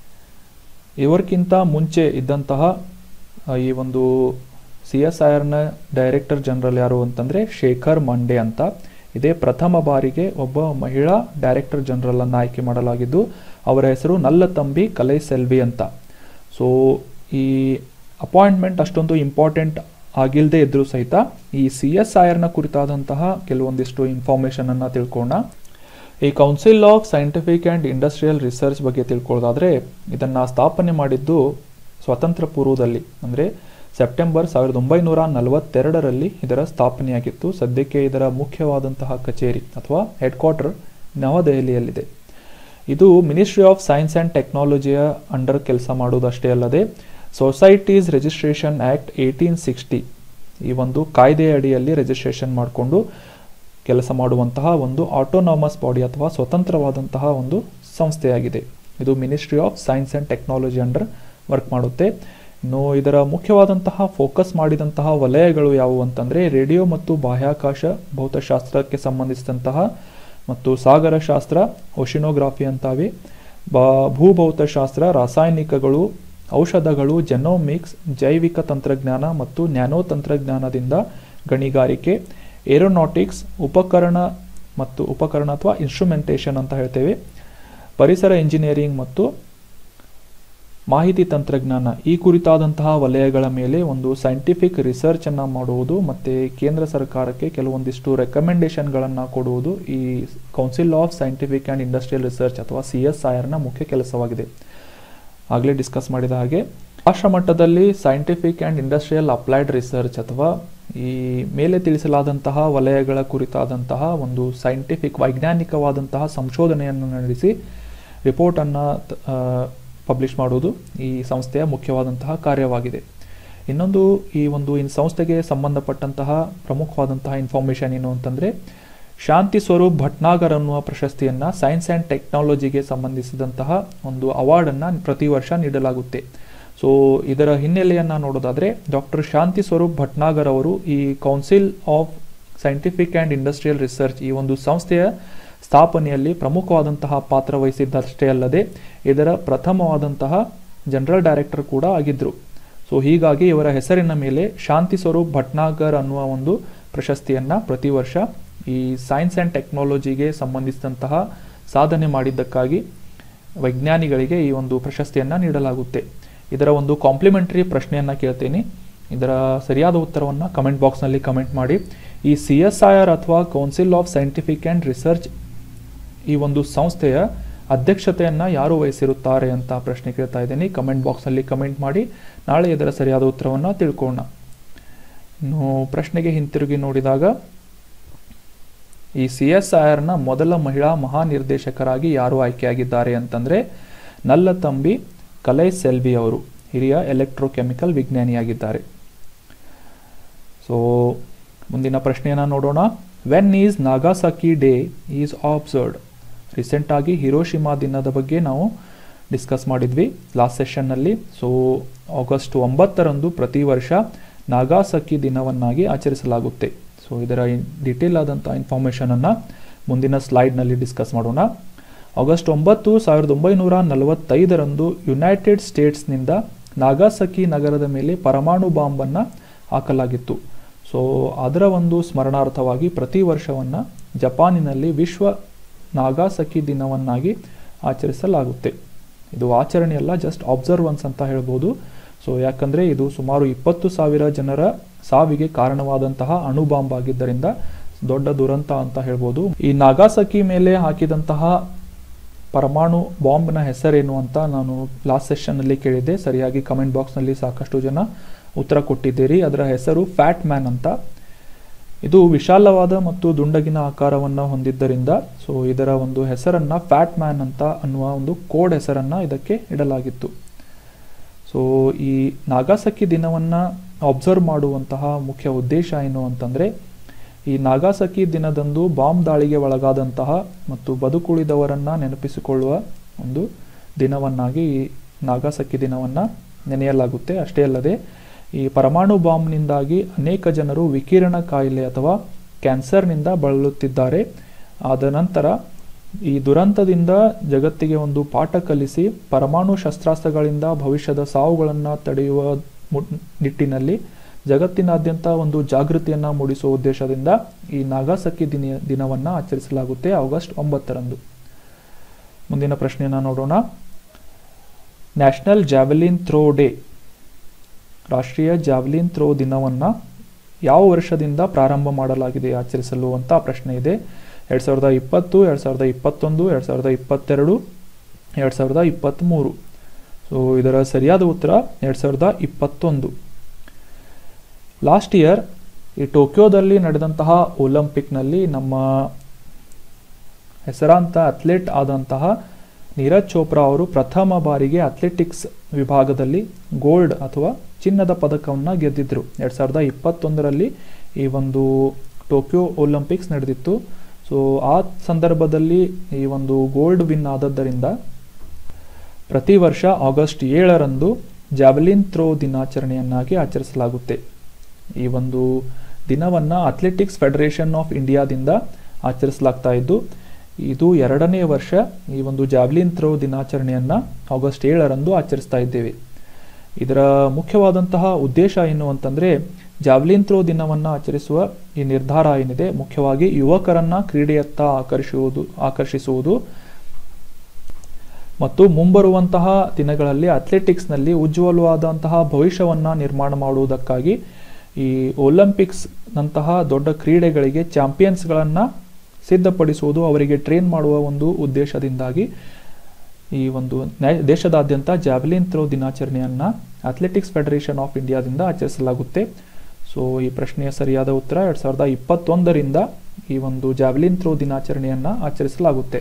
ಇವರಿಗಿಂತ ಮುಂಚೆ ಇದ್ದಂತಹ ಈ ಒಂದು ಸಿ ಎಸ್ ಐ ಆರ್ನ ಡೈರೆಕ್ಟರ್ ಜನರಲ್ ಯಾರು ಅಂತಂದರೆ ಶೇಖರ್ ಮಂಡೆ ಅಂತ. ಇದೇ ಪ್ರಥಮ ಬಾರಿಗೆ ಒಬ್ಬ ಮಹಿಳಾ ಡೈರೆಕ್ಟರ್ ಜನರಲ್ ಅನ್ನು ಆಯ್ಕೆ ಮಾಡಲಾಗಿದ್ದು ಅವರ ಹೆಸರು ನಲ್ಲತಂಬಿ ಕಲೈಸೆಲ್ವಿ ಅಂತ. ಸೊ ಈ ಅಪಾಯಿಂಟ್ಮೆಂಟ್ ಅಷ್ಟೊಂದು ಇಂಪಾರ್ಟೆಂಟ್ ಆಗಿಲ್ಲದೆ ಇದ್ರೂ ಸಹಿತ ಈ ಸಿ ಎಸ್ ಐ ಆರ್ನ ಕುರಿತಾದಂತಹ ಕೆಲವೊಂದಿಷ್ಟು ಇನ್ಫಾರ್ಮೇಷನನ್ನು ತಿಳ್ಕೋಣ. ಈ council of scientific and industrial research ಬಗ್ಗೆ ತಿಳ್ಕೊಳ್ಳೋದಾದರೆ ಇದನ್ನು ಸ್ಥಾಪನೆ ಮಾಡಿದ್ದು ಸ್ವಾತಂತ್ರ್ಯ ಪೂರ್ವದಲ್ಲಿ, ಅಂದರೆ ಸೆಪ್ಟೆಂಬರ್ ಸಾವಿರದ ಒಂಬೈನೂರ ನಲವತ್ತೆರಡರಲ್ಲಿ ಇದರ ಸ್ಥಾಪನೆಯಾಗಿತ್ತು. ಸದ್ಯಕ್ಕೆ ಇದರ ಮುಖ್ಯವಾದಂತಹ ಕಚೇರಿ ಅಥವಾ ಹೆಡ್ ಕ್ವಾರ್ಟರ್ ನವದೆಹಲಿಯಲ್ಲಿದೆ. ಇದು ಮಿನಿಸ್ಟ್ರಿ ಆಫ್ ಸೈನ್ಸ್ ಆ್ಯಂಡ್ ಟೆಕ್ನಾಲಜಿಯ ಅಂಡರ್ ಕೆಲಸ ಮಾಡುವುದಷ್ಟೇ ಅಲ್ಲದೆ societies registration act eighteen sixty ಈ ಒಂದು ಕಾಯ್ದೆಯ ಅಡಿಯಲ್ಲಿ ರಿಜಿಸ್ಟ್ರೇಷನ್ ಮಾಡಿಕೊಂಡು ಕೆಲಸ ಮಾಡುವಂತಹ ಒಂದು ಆಟೋನಾಮಸ್ ಬಾಡಿ ಅಥವಾ ಸ್ವತಂತ್ರವಾದಂತಹ ಒಂದು ಸಂಸ್ಥೆಯಾಗಿದೆ. ಇದು ministry of science and technology under work ಮಾಡುತ್ತೆ. ಇನ್ನು ಇದರ ಮುಖ್ಯವಾದಂತಹ ಫೋಕಸ್ ಮಾಡಿದಂತಹ ವಲಯಗಳು ಯಾವುವು ಅಂತಂದರೆ ರೇಡಿಯೋ ಮತ್ತು ಬಾಹ್ಯಾಕಾಶ ಭೌತಶಾಸ್ತ್ರಕ್ಕೆ ಸಂಬಂಧಿಸಿದಂತಹ ಮತ್ತು ಸಾಗರಶಾಸ್ತ್ರ, ಓಷಿನೋಗ್ರಾಫಿ ಅಂತಾವೆ, ಬಾ ಭೂಭೌತಶಾಸ್ತ್ರ, ರಾಸಾಯನಿಕಗಳು, ಔಷಧಗಳು, ಜೆನೋಮಿಕ್ಸ್, ಜೈವಿಕ ತಂತ್ರಜ್ಞಾನ ಮತ್ತು ನ್ಯಾನೋ ತಂತ್ರಜ್ಞಾನದಿಂದ ಗಣಿಗಾರಿಕೆ, ಏರೋನಾಟಿಕ್ಸ್, ಉಪಕರಣ ಮತ್ತು ಉಪಕರಣ ಅಥವಾ ಇನ್ಸ್ಟ್ರುಮೆಂಟೇಷನ್ ಅಂತ ಹೇಳ್ತೇವೆ, ಪರಿಸರ ಇಂಜಿನಿಯರಿಂಗ್ ಮತ್ತು ಮಾಹಿತಿ ತಂತ್ರಜ್ಞಾನ ಈ ಕುರಿತಾದಂತಹ ವಲಯಗಳ ಮೇಲೆ ಒಂದು ಸೈಂಟಿಫಿಕ್ ರಿಸರ್ಚ್ ಅನ್ನು ಮಾಡುವುದು ಮತ್ತು ಕೇಂದ್ರ ಸರ್ಕಾರಕ್ಕೆ ಕೆಲವೊಂದಿಷ್ಟು ರೆಕಮೆಂಡೇಶನ್ಗಳನ್ನು ಕೊಡುವುದು ಈ council of scientific and industrial research ಅಥವಾ ಸಿ ಎಸ್ ಐ ಆರ್ನ ಮುಖ್ಯ ಕೆಲಸವಾಗಿದೆ. ಆಗಲೇ ಡಿಸ್ಕಸ್ ಮಾಡಿದ ಹಾಗೆ ರಾಷ್ಟ್ರ ಮಟ್ಟದಲ್ಲಿ scientific and industrial applied research ಅಥವಾ ಈ ಮೇಲೆ ತಿಳಿಸಲಾದಂತಹ ವಲಯಗಳ ಕುರಿತಾದಂತಹ ಒಂದು ಸೈಂಟಿಫಿಕ್ ವೈಜ್ಞಾನಿಕವಾದಂತಹ ಸಂಶೋಧನೆಯನ್ನು ನಡೆಸಿ ರಿಪೋರ್ಟನ್ನು ಪಬ್ಲಿಷ್ ಮಾಡುವುದು ಈ ಸಂಸ್ಥೆಯ ಮುಖ್ಯವಾದಂತಹ ಕಾರ್ಯವಾಗಿದೆ. ಇನ್ನೊಂದು ಈ ಒಂದು ಈ ಸಂಸ್ಥೆಗೆ ಸಂಬಂಧಪಟ್ಟಂತಹ ಪ್ರಮುಖವಾದಂತಹ ಇನ್ಫಾರ್ಮೇಷನ್ ಏನು ಅಂತಂದರೆ, ಶಾಂತಿ ಸ್ವರೂಪ್ ಭಟ್ನಾಗರ್ ಅನ್ನುವ ಪ್ರಶಸ್ತಿಯನ್ನು ಸೈನ್ಸ್ ಆ್ಯಂಡ್ ಟೆಕ್ನಾಲಜಿಗೆ ಸಂಬಂಧಿಸಿದಂತಹ ಒಂದು ಅವಾರ್ಡನ್ನು ಪ್ರತಿ ವರ್ಷ ನೀಡಲಾಗುತ್ತೆ. ಸೊ ಇದರ ಹಿನ್ನೆಲೆಯನ್ನು ನೋಡೋದಾದರೆ ಡಾಕ್ಟರ್ ಶಾಂತಿ ಸ್ವರೂಪ್ ಭಟ್ನಾಗರ್ ಅವರು ಈ council of scientific and industrial research ಈ ಒಂದು ಸಂಸ್ಥೆಯ ಸ್ಥಾಪನೆಯಲ್ಲಿ ಪ್ರಮುಖವಾದಂತಹ ಪಾತ್ರ ವಹಿಸಿದ್ದಷ್ಟೇ ಅಲ್ಲದೆ ಇದರ ಪ್ರಥಮವಾದಂತಹ ಜನರಲ್ ಡೈರೆಕ್ಟರ್ ಕೂಡ ಆಗಿದ್ದರು. ಸೊ ಹೀಗಾಗಿ ಇವರ ಹೆಸರಿನ ಮೇಲೆ ಶಾಂತಿ ಸ್ವರೂಪ್ ಭಟ್ನಾಗರ್ ಅನ್ನುವ ಒಂದು ಪ್ರಶಸ್ತಿಯನ್ನು ಪ್ರತಿ ವರ್ಷ ಈ ಸೈನ್ಸ್ ಆ್ಯಂಡ್ ಟೆಕ್ನಾಲಜಿಗೆ ಸಂಬಂಧಿಸಿದಂತಹ ಸಾಧನೆ ಮಾಡಿದ್ದಕ್ಕಾಗಿ ವೈಜ್ಞಾನಿಗಳಿಗೆ ಈ ಒಂದು ಪ್ರಶಸ್ತಿಯನ್ನು ನೀಡಲಾಗುತ್ತೆ. ಇದರ ಒಂದು ಕಾಂಪ್ಲಿಮೆಂಟರಿ ಪ್ರಶ್ನೆಯನ್ನು ಕೇಳ್ತೀನಿ. ಇದರ ಸರಿಯಾದ ಉತ್ತರವನ್ನು ಕಮೆಂಟ್ ಬಾಕ್ಸ್ನಲ್ಲಿ ಕಮೆಂಟ್ ಮಾಡಿ. ಈ ಸಿ ಎಸ್ ಐ ಆರ್ ಅಥವಾ council of scientific and research ಈ ಒಂದು ಸಂಸ್ಥೆಯ ಅಧ್ಯಕ್ಷತೆಯನ್ನು ಯಾರು ವಹಿಸಿರುತ್ತಾರೆ ಅಂತ ಪ್ರಶ್ನೆ ಕೇಳ್ತಾ ಇದ್ದೀನಿ. ಕಮೆಂಟ್ ಬಾಕ್ಸ್ನಲ್ಲಿ ಕಮೆಂಟ್ ಮಾಡಿ. ನಾಳೆ ಇದರ ಸರಿಯಾದ ಉತ್ತರವನ್ನು ತಿಳ್ಕೊಳ್ಳೋಣ. ಇನ್ನು ಪ್ರಶ್ನೆಗೆ ಹಿಂತಿರುಗಿ ನೋಡಿದಾಗ ಈ ಸಿ ಎಸ್ ಐ ಆರ್ನ ಮೊದಲ ಮಹಿಳಾ ಮಹಾನಿರ್ದೇಶಕರಾಗಿ ಯಾರು ಆಯ್ಕೆಯಾಗಿದ್ದಾರೆ ಅಂತಂದರೆ ನಲ್ಲತಂಬಿ ಕಲೈ ಸೆಲ್ವಿ ಅವರು ಹಿರಿಯ ಎಲೆಕ್ಟ್ರೋಕೆಮಿಕಲ್ ವಿಜ್ಞಾನಿಯಾಗಿದ್ದಾರೆ. ಸೊ ಮುಂದಿನ ಪ್ರಶ್ನೆಯನ್ನು ನೋಡೋಣ. When is Nagasaki day is observed? ರೀಸೆಂಟಾಗಿ ಹಿರೋಶಿಮಾ ದಿನದ ಬಗ್ಗೆ ನಾವು ಡಿಸ್ಕಸ್ ಮಾಡಿದ್ವಿ ಲಾಸ್ಟ್ ಸೆಷನ್ನಲ್ಲಿ. ಸೊ ಆಗಸ್ಟ್ ಒಂಬತ್ತರಂದು ಪ್ರತಿ ವರ್ಷ ನಾಗಾಸಾಕಿ ದಿನವನ್ನಾಗಿ ಆಚರಿಸಲಾಗುತ್ತೆ. ಸೊ ಇದರ ಡಿಟೇಲ್ ಆದಂಥ ಇನ್ಫಾರ್ಮೇಷನನ್ನು ಮುಂದಿನ ಸ್ಲೈಡ್ನಲ್ಲಿ ಡಿಸ್ಕಸ್ ಮಾಡೋಣ. ಆಗಸ್ಟ್ ಒಂಬತ್ತು ಸಾವಿರದ ಒಂಬೈನೂರ ನಲವತ್ತೈದರಂದು ಯುನೈಟೆಡ್ ಸ್ಟೇಟ್ಸ್ನಿಂದ ನಾಗಾಸಕಿ ನಗರದ ಮೇಲೆ ಪರಮಾಣು ಬಾಂಬನ್ನು ಹಾಕಲಾಗಿತ್ತು. ಸೊ ಅದರ ಒಂದು ಸ್ಮರಣಾರ್ಥವಾಗಿ ಪ್ರತಿ ವರ್ಷವನ್ನು ಜಪಾನಿನಲ್ಲಿ ವಿಶ್ವ ನಾಗಾಸಕಿ ದಿನವನ್ನಾಗಿ ಆಚರಿಸಲಾಗುತ್ತೆ. ಇದು ಆಚರಣೆಯಲ್ಲ, ಜಸ್ಟ್ ಅಬ್ಸರ್ವನ್ಸ್ ಅಂತ ಹೇಳ್ಬೋದು. ಸೊ ಯಾಕಂದರೆ ಇದು ಸುಮಾರು ಇಪ್ಪತ್ತು ಸಾವಿರ ಜನರ ಸಾವಿಗೆ ಕಾರಣವಾದಂತಹ ಅಣು ಬಾಂಬ್ ಆಗಿದ್ದರಿಂದ ದೊಡ್ಡ ದುರಂತ ಅಂತ ಹೇಳ್ಬೋದು. ಈ ನಾಗಾಸಕಿ ಮೇಲೆ ಹಾಕಿದಂತಹ ಪರಮಾಣು ಬಾಂಬ್ನ ಹೆಸರೇನು ಅಂತ ನಾನು ಲಾಸ್ಟ್ ಸೆಷನ್ನಲ್ಲಿ ಕೇಳಿದ್ದೆ. ಸರಿಯಾಗಿ ಕಮೆಂಟ್ ಬಾಕ್ಸ್ನಲ್ಲಿ ಸಾಕಷ್ಟು ಜನ ಉತ್ತರ ಕೊಟ್ಟಿದ್ದೀರಿ. ಅದರ ಹೆಸರು ಫ್ಯಾಟ್ ಮ್ಯಾನ್ ಅಂತ. ಇದು ವಿಶಾಲವಾದ ಮತ್ತು ದುಂಡಗಿನ ಆಕಾರವನ್ನು ಹೊಂದಿದ್ದರಿಂದ ಸೊ ಇದರ ಒಂದು ಹೆಸರನ್ನು ಫ್ಯಾಟ್ ಮ್ಯಾನ್ ಅಂತ ಅನ್ನುವ ಒಂದು ಕೋಡ್ ಹೆಸರನ್ನು ಇದಕ್ಕೆ ಇಡಲಾಗಿತ್ತು. ಸೊ ಈ ನಾಗಾಸಕಿ ದಿನವನ್ನು ಅಬ್ಸರ್ವ್ ಮಾಡುವಂತಹ ಮುಖ್ಯ ಉದ್ದೇಶ ಏನು ಅಂತಂದರೆ, ಈ ನಾಗಾಸಕಿ ದಿನದಂದು ಬಾಂಬ್ ದಾಳಿಗೆ ಒಳಗಾದಂತಹ ಮತ್ತು ಬದುಕುಳಿದವರನ್ನು ನೆನಪಿಸಿಕೊಳ್ಳುವ ಒಂದು ದಿನವನ್ನಾಗಿ ಈ ನಾಗಾಸಕಿ ದಿನವನ್ನು ನೆನೆಯಲಾಗುತ್ತೆ. ಅಷ್ಟೇ ಅಲ್ಲದೆ ಈ ಪರಮಾಣು ಬಾಂಬ್ನಿಂದಾಗಿ ಅನೇಕ ಜನರು ವಿಕಿರಣ ಕಾಯಿಲೆ ಅಥವಾ ಕ್ಯಾನ್ಸರ್ನಿಂದ ಬಳಲುತ್ತಿದ್ದಾರೆ. ಆದ ನಂತರ ಈ ದುರಂತದಿಂದ ಜಗತ್ತಿಗೆ ಒಂದು ಪಾಠ ಕಲಿಸಿ ಪರಮಾಣು ಶಸ್ತ್ರಾಸ್ತ್ರಗಳಿಂದ ಭವಿಷ್ಯದ ಸಾವುಗಳನ್ನು ತಡೆಯುವ ನಿಟ್ಟಿನಲ್ಲಿ ಜಗತ್ತಿನಾದ್ಯಂತ ಒಂದು ಜಾಗೃತಿಯನ್ನು ಮೂಡಿಸುವ ಉದ್ದೇಶದಿಂದ ಈ ನಾಗಾಸಕಿ ದಿನ ದಿನವನ್ನು ಆಚರಿಸಲಾಗುತ್ತೆ ಆಗಸ್ಟ್ ಒಂಬತ್ತರಂದು. ಮುಂದಿನ ಪ್ರಶ್ನೆಯನ್ನು ನೋಡೋಣ. ನ್ಯಾಷನಲ್ ಜಾವೆಲಿನ್ ಥ್ರೋ ಡೇ, ರಾಷ್ಟ್ರೀಯ ಜಾವೆಲಿನ್ ಥ್ರೋ ದಿನವನ್ನು ಯಾವ ವರ್ಷದಿಂದ ಪ್ರಾರಂಭ ಮಾಡಲಾಗಿದೆ ಆಚರಿಸಲು ಅಂತ ಪ್ರಶ್ನೆ ಇದೆ. ಎರಡು ಸಾವಿರದ ಇಪ್ಪತ್ತು, ಎರಡು ಸಾವಿರದ ಇಪ್ಪತ್ತೊಂದು, ಎರಡು ಸಾವಿರದ ಇಪ್ಪತ್ತೆರಡು, ಎರಡು ಸಾವಿರದ ಇಪ್ಪತ್ತ್ಮೂರು. ಸೊ ಇದರ ಸರಿಯಾದ ಉತ್ತರ ಎರಡು ಸಾವಿರದ ಇಪ್ಪತ್ತೊಂದು. ಲಾಸ್ಟ್ ಇಯರ್ ಈ ಟೋಕಿಯೋದಲ್ಲಿ ನಡೆದಂತಹ ಒಲಿಂಪಿಕ್ನಲ್ಲಿ ನಮ್ಮ ಹೆಸರಾಂತ ಅಥ್ಲೆಟ್ ಆದಂತಹ ನೀರಜ್ ಚೋಪ್ರಾ ಅವರು ಪ್ರಥಮ ಬಾರಿಗೆ ಅಥ್ಲೆಟಿಕ್ಸ್ ವಿಭಾಗದಲ್ಲಿ ಗೋಲ್ಡ್ ಅಥವಾ ಚಿನ್ನದ ಪದಕವನ್ನು ಗೆದ್ದಿದ್ರು. ಎರಡು ಸಾವಿರದ ಇಪ್ಪತ್ತೊಂದರಲ್ಲಿ ಈ ಒಂದು ಟೋಕಿಯೋ ಒಲಿಂಪಿಕ್ಸ್ ನಡೆದಿತ್ತು. ಸೊ ಆ ಸಂದರ್ಭದಲ್ಲಿ ಈ ಒಂದು ಗೋಲ್ಡ್ ವಿನ್ ಆದದ್ದರಿಂದ ಪ್ರತಿ ವರ್ಷ ಆಗಸ್ಟ್ ಏಳರಂದು ಜಾವೆಲಿನ್ ಥ್ರೋ ದಿನಾಚರಣೆಯನ್ನಾಗಿ ಆಚರಿಸಲಾಗುತ್ತೆ. ಈ ಒಂದು ದಿನವನ್ನು ಅಥ್ಲೆಟಿಕ್ಸ್ ಫೆಡರೇಷನ್ ಆಫ್ ಇಂಡಿಯಾದಿಂದ ಆಚರಿಸಲಾಗ್ತಾ ಇದ್ದು ಇದು ಎರಡನೇ ವರ್ಷ ಈ ಒಂದು ಜಾವೆಲಿನ್ ಥ್ರೋ ದಿನಾಚರಣೆಯನ್ನು ಆಗಸ್ಟ್ ಏಳರಂದು ಆಚರಿಸ್ತಾ ಇದ್ದೇವೆ. ಇದರ ಮುಖ್ಯವಾದಂತಹ ಉದ್ದೇಶ ಏನು ಅಂತಂದರೆ, ಜಾವೆಲಿನ್ ಥ್ರೋ ದಿನವನ್ನು ಆಚರಿಸುವ ಈ ನಿರ್ಧಾರ ಏನಿದೆ ಮುಖ್ಯವಾಗಿ ಯುವಕರನ್ನು ಕ್ರೀಡೆಯತ್ತ ಆಕರ್ಷಿಸುವುದು ಆಕರ್ಷಿಸುವುದು ಮತ್ತು ಮುಂಬರುವಂತಹ ದಿನಗಳಲ್ಲಿ ಅಥ್ಲೆಟಿಕ್ಸ್ನಲ್ಲಿ ಉಜ್ವಲವಾದಂತಹ ಭವಿಷ್ಯವನ್ನು ನಿರ್ಮಾಣ ಮಾಡುವುದಕ್ಕಾಗಿ ಈ ಒಲಿಂಪಿಕ್ಸ್ ನಂತಹ ದೊಡ್ಡ ಕ್ರೀಡೆಗಳಿಗೆ ಚಾಂಪಿಯನ್ಸ್ಗಳನ್ನು ಸಿದ್ಧಪಡಿಸುವುದು, ಅವರಿಗೆ ಟ್ರೈನ್ ಮಾಡುವ ಒಂದು ಉದ್ದೇಶದಿಂದಾಗಿ ಈ ಒಂದು ದೇಶದಾದ್ಯಂತ ಜಾವೆಲಿನ್ ಥ್ರೋ ದಿನಾಚರಣೆಯನ್ನು ಅಥ್ಲೆಟಿಕ್ಸ್ ಫೆಡರೇಷನ್ ಆಫ್ ಇಂಡಿಯಾದಿಂದ ಆಚರಿಸಲಾಗುತ್ತೆ. ಸೊ ಈ ಪ್ರಶ್ನೆಯ ಸರಿಯಾದ ಉತ್ತರ ಎರಡು ಸಾವಿರದ ಇಪ್ಪತ್ತೊಂದರಿಂದ ಈ ಒಂದು ಜಾವೆಲಿನ್ ಥ್ರೋ ದಿನಾಚರಣೆಯನ್ನು ಆಚರಿಸಲಾಗುತ್ತೆ.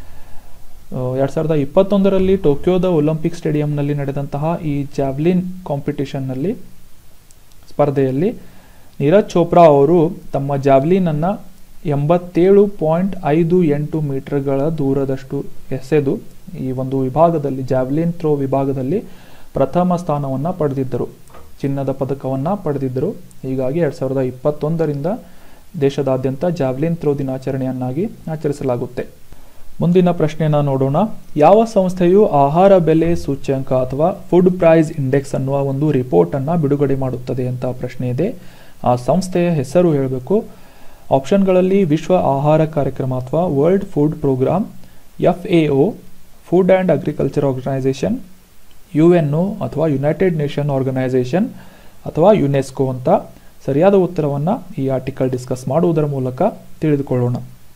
ಎರಡು ಸಾವಿರದ ಇಪ್ಪತ್ತೊಂದರಲ್ಲಿ ಟೋಕಿಯೋದ ಒಲಿಂಪಿಕ್ ಸ್ಟೇಡಿಯಂನಲ್ಲಿ ನಡೆದಂತಹ ಈ ಜಾವೆಲಿನ್ ಕಾಂಪಿಟಿಷನ್ನಲ್ಲಿ ಸ್ಪರ್ಧೆಯಲ್ಲಿ ನೀರಜ್ ಚೋಪ್ರಾ ಅವರು ತಮ್ಮ ಜಾವೆಲಿನನ್ನು ಎಂಬತ್ತೇಳು ಪಾಯಿಂಟ್ ಐದು ಎಂಟು ಮೀಟರ್ಗಳ ದೂರದಷ್ಟು ಎಸೆದು ಈ ಒಂದು ವಿಭಾಗದಲ್ಲಿ ಜಾವೆಲಿನ್ ಥ್ರೋ ವಿಭಾಗದಲ್ಲಿ ಪ್ರಥಮ ಸ್ಥಾನವನ್ನು ಪಡೆದಿದ್ದರು, ಚಿನ್ನದ ಪದಕವನ್ನು ಪಡೆದಿದ್ದರು. ಹೀಗಾಗಿ ಎರಡು ಸಾವಿರದ ಇಪ್ಪತ್ತೊಂದರಿಂದ ದೇಶದಾದ್ಯಂತ ಜಾವೆಲಿನ್ ಥ್ರೋ ದಿನಾಚರಣೆಯನ್ನಾಗಿ ಆಚರಿಸಲಾಗುತ್ತೆ. ಮುಂದಿನ ಪ್ರಶ್ನೆಯನ್ನು ನೋಡೋಣ. ಯಾವ ಸಂಸ್ಥೆಯು ಆಹಾರ ಬೆಲೆ ಸೂಚ್ಯಂಕ ಅಥವಾ ಫುಡ್ ಪ್ರೈಸ್ ಇಂಡೆಕ್ಸ್ ಅನ್ನುವ ಒಂದು ರಿಪೋರ್ಟನ್ನು ಬಿಡುಗಡೆ ಮಾಡುತ್ತದೆ ಅಂತ ಪ್ರಶ್ನೆ ಇದೆ. ಆ ಸಂಸ್ಥೆಯ ಹೆಸರು ಹೇಳಬೇಕು. ಆಪ್ಷನ್ಗಳಲ್ಲಿ ವಿಶ್ವ ಆಹಾರ ಕಾರ್ಯಕ್ರಮ ಅಥವಾ world food programme, F A O, food and agriculture organisation, U N O ಅಥವಾ ಯುನೈಟೆಡ್ ನೇಷನ್ ಆರ್ಗನೈಸೇಷನ್ ಅಥವಾ ಯುನೆಸ್ಕೋ ಅಂತ ಸರಿಯಾದ ಉತ್ತರವನ್ನು ಈ ಆರ್ಟಿಕಲ್ ಡಿಸ್ಕಸ್ ಮಾಡುವುದರ ಮೂಲಕ ತಿಳಿದುಕೊಳ್ಳೋಣ.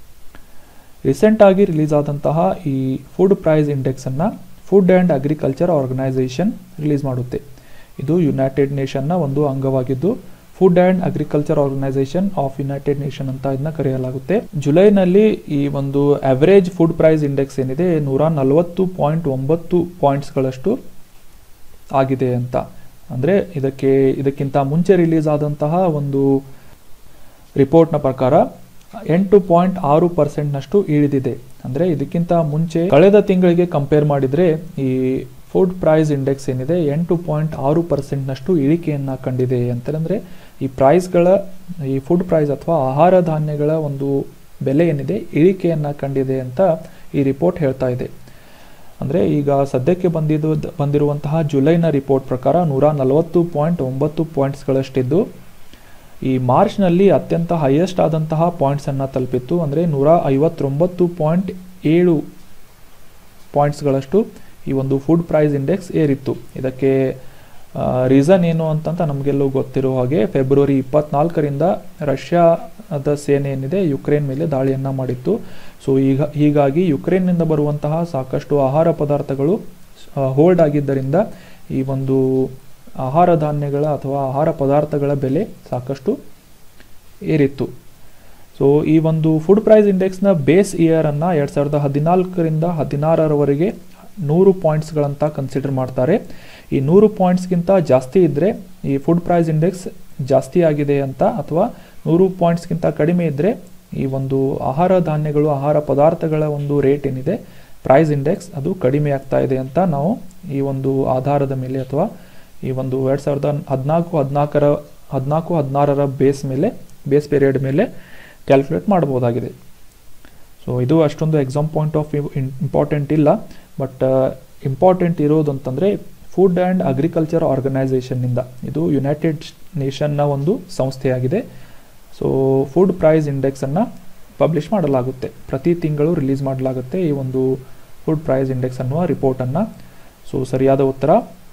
ರೀಸೆಂಟಾಗಿ ರಿಲೀಸ್ ಆದಂತಹ ಈ ಫುಡ್ ಪ್ರೈಸ್ ಇಂಡೆಕ್ಸನ್ನು food and agriculture organisation release ಮಾಡುತ್ತೆ. ಇದು ಯುನೈಟೆಡ್ ನೇಷನ್ನ ಒಂದು ಅಂಗವಾಗಿದ್ದು food and agriculture organisation of united nation ಅಂತ ಇದನ್ನ ಕರೆಯಲಾಗುತ್ತೆ. ಜುಲೈನಲ್ಲಿ ಈ ಒಂದು ಅವರೇಜ್ ಫುಡ್ ಪ್ರೈಸ್ ಇಂಡೆಕ್ಸ್ ಏನಿದೆ ನೂರ ನಲವತ್ತು ಪಾಯಿಂಟ್ ಒಂಬತ್ತು ಪಾಯಿಂಟ್ಸ್ಗಳಷ್ಟು ಆಗಿದೆ ಅಂತ. ಅಂದರೆ ಇದಕ್ಕೆ ಇದಕ್ಕಿಂತ ಮುಂಚೆ ರಿಲೀಸ್ ಆದಂತಹ ಒಂದು ರಿಪೋರ್ಟ್ನ ಪ್ರಕಾರ ಎಂಟು ಪಾಯಿಂಟ್ ಆರು ಪರ್ಸೆಂಟ್ನಷ್ಟು ಇಳಿದಿದೆ. ಅಂದರೆ ಇದಕ್ಕಿಂತ ಮುಂಚೆ ಕಳೆದ ತಿಂಗಳಿಗೆ ಕಂಪೇರ್ ಮಾಡಿದರೆ ಈ ಫುಡ್ ಪ್ರೈಸ್ ಇಂಡೆಕ್ಸ್ ಏನಿದೆ ಎಂಟು ಪಾಯಿಂಟ್ ಆರು ಪರ್ಸೆಂಟ್ನಷ್ಟು ಇಳಿಕೆಯನ್ನು ಕಂಡಿದೆ ಅಂತಂದರೆ ಈ ಪ್ರೈಸ್ಗಳ ಈ ಫುಡ್ ಪ್ರೈಸ್ ಅಥವಾ ಆಹಾರ ಧಾನ್ಯಗಳ ಒಂದು ಬೆಲೆ ಏನಿದೆ ಇಳಿಕೆಯನ್ನು ಕಂಡಿದೆ ಅಂತ ಈ ರಿಪೋರ್ಟ್ ಹೇಳ್ತಾ ಇದೆ. ಅಂದರೆ ಈಗ ಸದ್ಯಕ್ಕೆ ಬಂದಿದ್ದು ಬಂದಿರುವಂತಹ ಜುಲೈನ ರಿಪೋರ್ಟ್ ಪ್ರಕಾರ ನೂರ ನಲವತ್ತು ಪಾಯಿಂಟ್ ಒಂಬತ್ತು ಪಾಯಿಂಟ್ಸ್ಗಳಷ್ಟಿದ್ದು ಈ ಮಾರ್ಚ್ನಲ್ಲಿ ಅತ್ಯಂತ ಹೈಯೆಸ್ಟ್ ಆದಂತಹ ಪಾಯಿಂಟ್ಸನ್ನು ತಲುಪಿತ್ತು. ಅಂದರೆ ನೂರ ಐವತ್ತೊಂಬತ್ತು ಪಾಯಿಂಟ್ ಏಳು ಪಾಯಿಂಟ್ಸ್ಗಳಷ್ಟು ಈ ಒಂದು ಫುಡ್ ಪ್ರೈಸ್ ಇಂಡೆಕ್ಸ್ ಏರಿತ್ತು. ಇದಕ್ಕೆ ರೀಸನ್ ಏನು ಅಂತಂತ ನಮಗೆಲ್ಲೂ ಗೊತ್ತಿರೋ ಹಾಗೆ ಫೆಬ್ರವರಿ ಇಪ್ಪತ್ನಾಲ್ಕರಿಂದ ರಷ್ಯಾದ ಸೇನೆ ಏನಿದೆ ಯುಕ್ರೇನ್ ಮೇಲೆ ದಾಳಿಯನ್ನು ಮಾಡಿತ್ತು. ಸೊ ಈಗ ಹೀಗಾಗಿ ಯುಕ್ರೇನ್ನಿಂದ ಬರುವಂತಹ ಸಾಕಷ್ಟು ಆಹಾರ ಪದಾರ್ಥಗಳು ಹೋಲ್ಡ್ ಆಗಿದ್ದರಿಂದ ಈ ಒಂದು ಆಹಾರ ಧಾನ್ಯಗಳ ಅಥವಾ ಆಹಾರ ಪದಾರ್ಥಗಳ ಬೆಲೆ ಸಾಕಷ್ಟು ಏರಿತ್ತು. ಸೊ ಈ ಒಂದು ಫುಡ್ ಪ್ರೈಸ್ ಇಂಡೆಕ್ಸ್ನ ಬೇಸ್ ಇಯರನ್ನು ಎರಡು ಸಾವಿರದ ಹದಿನಾಲ್ಕರಿಂದ ಹದಿನಾರರವರೆಗೆ ನೂರು ಪಾಯಿಂಟ್ಸ್ಗಳಂತ ಕನ್ಸಿಡರ್ ಮಾಡ್ತಾರೆ. ಈ ನೂರು ಪಾಯಿಂಟ್ಸ್ಗಿಂತ ಜಾಸ್ತಿ ಇದ್ದರೆ ಈ ಫುಡ್ ಪ್ರೈಸ್ ಇಂಡೆಕ್ಸ್ ಜಾಸ್ತಿ ಆಗಿದೆ ಅಂತ, ಅಥವಾ ನೂರು ಪಾಯಿಂಟ್ಸ್ಗಿಂತ ಕಡಿಮೆ ಇದ್ದರೆ ಈ ಒಂದು ಆಹಾರ ಧಾನ್ಯಗಳು ಆಹಾರ ಪದಾರ್ಥಗಳ ಒಂದು ರೇಟ್ ಏನಿದೆ ಪ್ರೈಸ್ ಇಂಡೆಕ್ಸ್ ಅದು ಕಡಿಮೆ ಆಗ್ತಾ ಇದೆ ಅಂತ ನಾವು ಈ ಒಂದು ಆಧಾರದ ಮೇಲೆ ಅಥವಾ ಈ ಒಂದು ಎರಡು ಸಾವಿರದ ಹದಿನಾಲ್ಕು ಹದಿನಾಲ್ಕರ ಹದಿನಾಲ್ಕು ಹದಿನಾರರ ಬೇಸ್ ಮೇಲೆ ಬೇಸ್ ಪೀರಿಯಡ್ ಮೇಲೆ ಕ್ಯಾಲ್ಕುಲೇಟ್ ಮಾಡ್ಬೋದಾಗಿದೆ. ಸೊ ಇದು ಅಷ್ಟೊಂದು exam point of view important ಇಲ್ಲ, ಬಟ್ ಇಂಪಾರ್ಟೆಂಟ್ ಇರೋದು ಅಂತಂದರೆ ಫುಡ್ ಆ್ಯಂಡ್ ಅಗ್ರಿಕಲ್ಚರ್ ಆರ್ಗನೈಸೇಷನ್ನಿಂದ, ಇದು ಯುನೈಟೆಡ್ ನೇಷನ್ನ ಒಂದು ಸಂಸ್ಥೆಯಾಗಿದೆ. ಸೊ ಫುಡ್ ಪ್ರೈಸ್ ಇಂಡೆಕ್ಸನ್ನು ಪಬ್ಲಿಷ್ ಮಾಡಲಾಗುತ್ತೆ, ಪ್ರತಿ ತಿಂಗಳು ರಿಲೀಸ್ ಮಾಡಲಾಗುತ್ತೆ ಈ ಒಂದು ಫುಡ್ ಪ್ರೈಸ್ ಇಂಡೆಕ್ಸ್ ಅನ್ನುವ ರಿಪೋರ್ಟನ್ನು. ಸೊ ಸರಿಯಾದ ಉತ್ತರ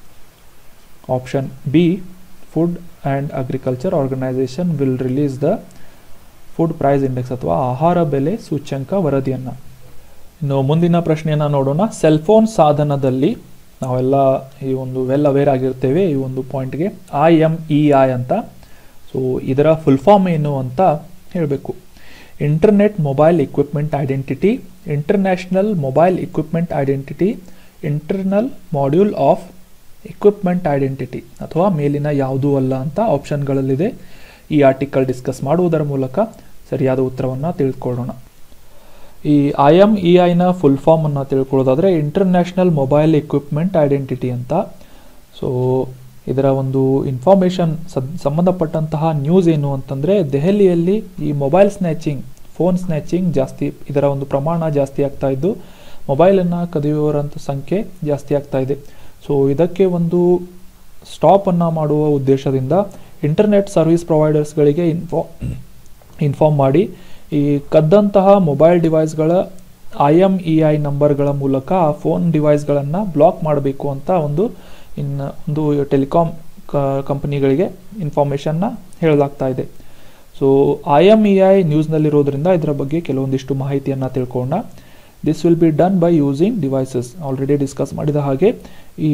option B, food and agriculture organisation will release the food price index ಅಥವಾ ಆಹಾರ ಬೆಲೆ ಸೂಚ್ಯಂಕ ವರದಿಯನ್ನು. ಇನ್ನು ಮುಂದಿನ ಪ್ರಶ್ನೆಯನ್ನು ನೋಡೋಣ. ಸೆಲ್ಫೋನ್ ಸಾಧನದಲ್ಲಿ ನಾವೆಲ್ಲ ಈ ಒಂದು ವೆಲ್ ಅವೇರ್ ಆಗಿರ್ತೇವೆ ಈ ಒಂದು ಪಾಯಿಂಟ್ಗೆ, ಐ ಎಮ್ ಇ ಐ ಅಂತ. ಸೊ ಇದರ ಫುಲ್ ಫಾರ್ಮ್ ಏನು ಅಂತ ಹೇಳಬೇಕು. Internet mobile equipment identity, international mobile equipment identity, internal module of equipment identity ಅಥವಾ ಮೇಲಿನ ಯಾವುದೂ ಅಲ್ಲ ಅಂತ ಆಪ್ಷನ್ಗಳಲ್ಲಿದೆ. ಈ ಆರ್ಟಿಕಲ್ ಡಿಸ್ಕಸ್ ಮಾಡುವುದರ ಮೂಲಕ ಸರಿಯಾದ ಉತ್ತರವನ್ನು ತಿಳ್ಕೊಳ್ಳೋಣ. ಈ ಐ ಎಮ್ ಇ ಐನ ಫುಲ್ ಫಾರ್ಮನ್ನು ತಿಳ್ಕೊಳ್ಳೋದಾದರೆ ಇಂಟರ್ನ್ಯಾಷನಲ್ ಮೊಬೈಲ್ ಇಕ್ವಿಪ್ಮೆಂಟ್ ಐಡೆಂಟಿಟಿ ಅಂತ. ಸೊ ಇದರ ಒಂದು ಇನ್ಫಾರ್ಮೇಷನ್ ಸದ್ ಸಂಬಂಧಪಟ್ಟಂತಹ ನ್ಯೂಸ್ ಏನು ಅಂತಂದರೆ, ದೆಹಲಿಯಲ್ಲಿ ಈ ಮೊಬೈಲ್ ಸ್ನ್ಯಾಚಿಂಗ್, ಫೋನ್ ಸ್ನ್ಯಾಚಿಂಗ್ ಜಾಸ್ತಿ, ಇದರ ಒಂದು ಪ್ರಮಾಣ ಜಾಸ್ತಿ ಆಗ್ತಾ ಇದ್ದು ಮೊಬೈಲನ್ನು ಕದಿಯುವವರಂಥ ಸಂಖ್ಯೆ ಜಾಸ್ತಿ ಆಗ್ತಾ ಇದೆ. ಸೊ ಇದಕ್ಕೆ ಒಂದು ಸ್ಟಾಪನ್ನು ಮಾಡುವ ಉದ್ದೇಶದಿಂದ ಇಂಟರ್ನೆಟ್ ಸರ್ವಿಸ್ ಪ್ರೊವೈಡರ್ಸ್ಗಳಿಗೆ ಇನ್ಫಾ ಇನ್ಫಾರ್ಮ್ ಮಾಡಿ ಈ ಕದ್ದಂತಹ ಮೊಬೈಲ್ ಡಿವೈಸ್ಗಳ ಐ ಎಮ್ ಇ ಐ ನಂಬರ್ಗಳ ಮೂಲಕ ಆ ಫೋನ್ ಡಿವೈಸ್ಗಳನ್ನು ಬ್ಲಾಕ್ ಮಾಡಬೇಕು ಅಂತ ಒಂದು ಇನ್ನು ಒಂದು ಟೆಲಿಕಾಂ ಕಂಪನಿಗಳಿಗೆ ಇನ್ಫಾರ್ಮೇಷನ್ನ ಹೇಳಲಾಗ್ತಾ ಇದೆ. So I M E I ನ್ಯೂಸ್ನಲ್ಲಿರೋದ್ರಿಂದ ಇದರ ಬಗ್ಗೆ ಕೆಲವೊಂದಿಷ್ಟು ಮಾಹಿತಿಯನ್ನು ತಿಳ್ಕೊಳ್ಳೋಣ. This will be done by using devices. Already discuss ಮಾಡಿದ ಹಾಗೆ ಈ